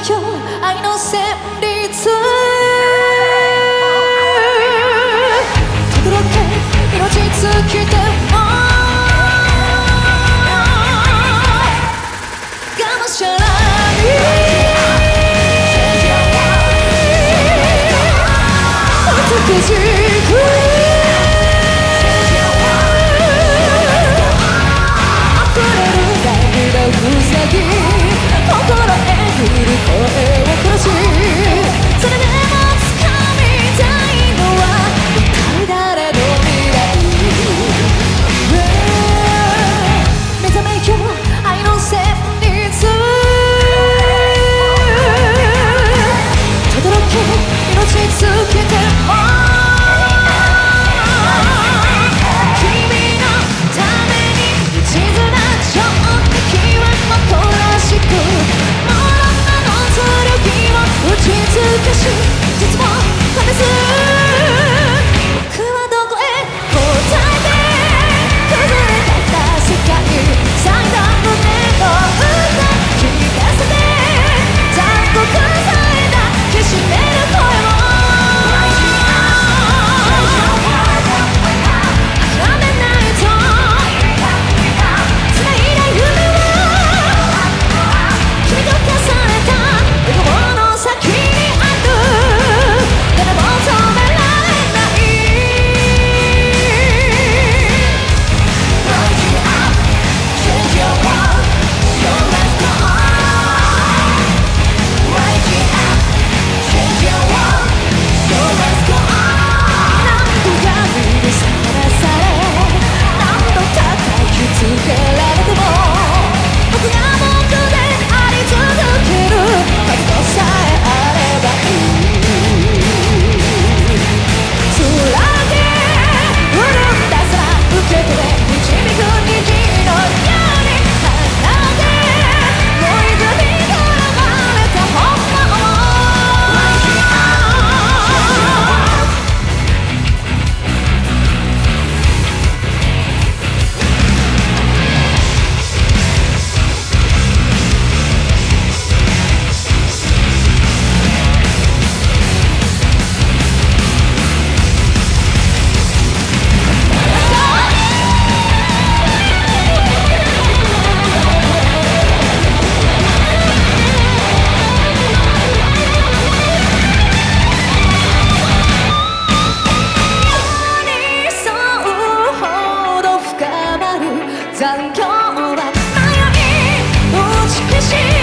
よ愛の旋律轟け命尽きてもがむしゃらに美しく溢れる涙を塞ぎ心えぐる声を殺しそれでも掴みたいのは一体誰の未来目覚めよ愛の旋律轟け命尽きても実も試す僕はどこへ答えて崩れかけた世界最短の音の歌聞かせて残酷さえ抱きしめる声を諦めないと繋いだ夢は君と重ねたエゴの先に残響は迷い打ち消し